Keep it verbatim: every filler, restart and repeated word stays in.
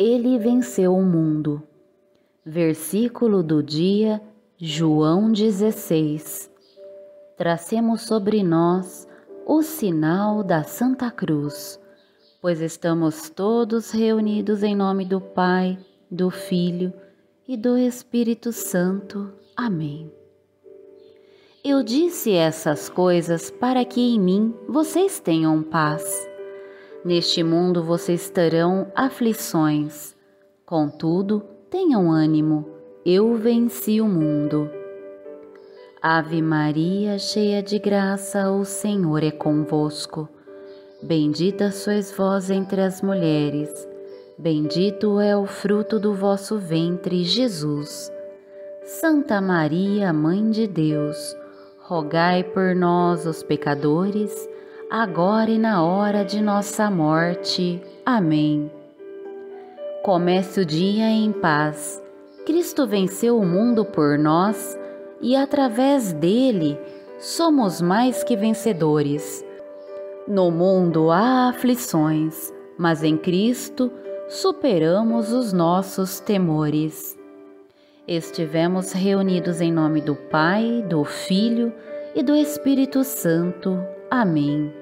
Ele venceu o mundo. Versículo do dia, João dezesseis. Tracemos sobre nós o sinal da Santa Cruz, pois estamos todos reunidos em nome do Pai, do Filho e do Espírito Santo. Amém. Eu disse essas coisas para que em mim vocês tenham paz. Neste mundo vocês terão aflições. Contudo, tenham ânimo, eu venci o mundo. Ave Maria, cheia de graça, o Senhor é convosco. Bendita sois vós entre as mulheres, bendito é o fruto do vosso ventre, Jesus. Santa Maria, Mãe de Deus, rogai por nós, os pecadores, agora e na hora de nossa morte. Amém. Comece o dia em paz. Cristo venceu o mundo por nós e através dele somos mais que vencedores. No mundo há aflições, mas em Cristo superamos os nossos temores. Estivemos reunidos em nome do Pai, do Filho e do Espírito Santo. Amém.